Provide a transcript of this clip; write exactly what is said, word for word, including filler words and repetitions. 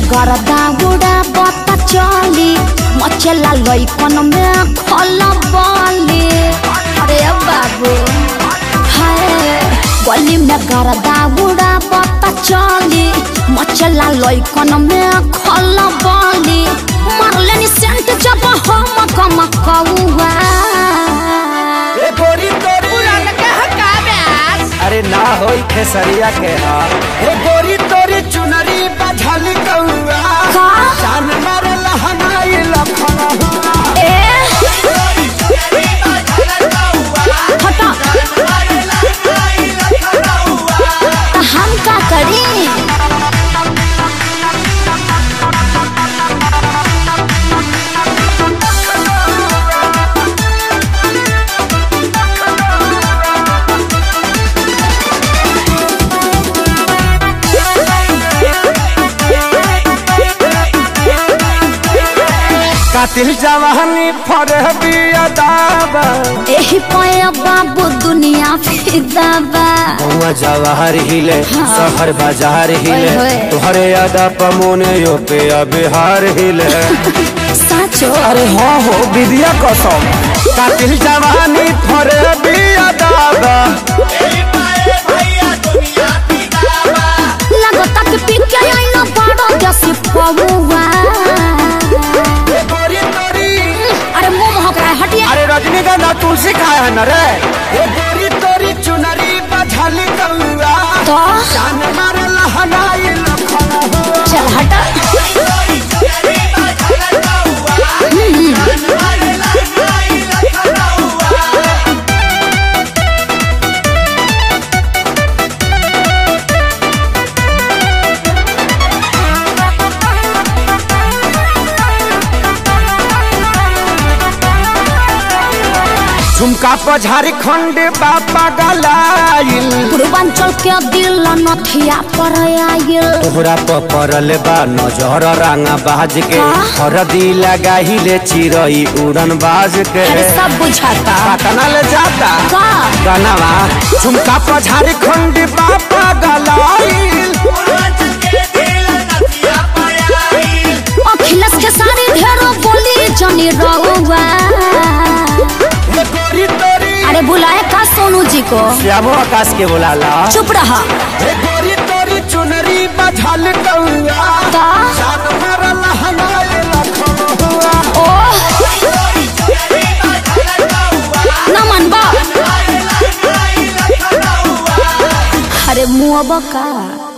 गरदा गुड़ा बता चली मचला लइकन में खल बली। अरे बाबू हाय गली में गरदा गुड़ा बता चली मचला लइकन में खल बली। मारले नि सेंट जब हम कम कौआ ए गोरी तोरी पुरान के हकाब्यास। अरे ना होई खेसरिया के हा ए गोरी तोरी चुनरी बझल कौआ का जान मारे लहनाई लखना ए हटा हम का करी। कातिल जवानी फरहबी अदाबा एही पाया बाबू दुनिया फिदाबा। गौवा जवाहर हिले हाँ। शहर बाजार हिले ओए होए। तुहरे अदा पमोने यो पे बिहार हिले। साचो अरे हाँ हो विद्या कसम कातिल जवानी फरहबी अदाबा लगता कि पीके आईना बड़ा जैसे पौवा। अरे मुंह महक रहा है हटिया। अरे रजनीगंधा तुलसी खाया है न रे ए गोरी तोरी चुनरी बझल कौआ तो जान मारे लहनाई लखना चल हटा। झुमका पर झारखंड बापा गलाइल पूर्वांचल के दिल नथिया पर आयल। तोहरा पर पड़ल बा नजर रंगा बाज के हाँ? हरदी लगाहिले चिरई उड़न बाज के। अरे सब बुझाता पटना ले जाता का गनवा झुमका पर झारखंड बापा गलाइल अखिलेश के सारी ढेरों बोली जनी रहुआ। अरे बुलाए का सोनू जी को श्यामो आकाश के बुलाला। चुप रहा। ए गोरी तोरी चुनरी बझल कौआ का जान मारे लहनाई लखना ओ नमन बा। अरे मुँह बका।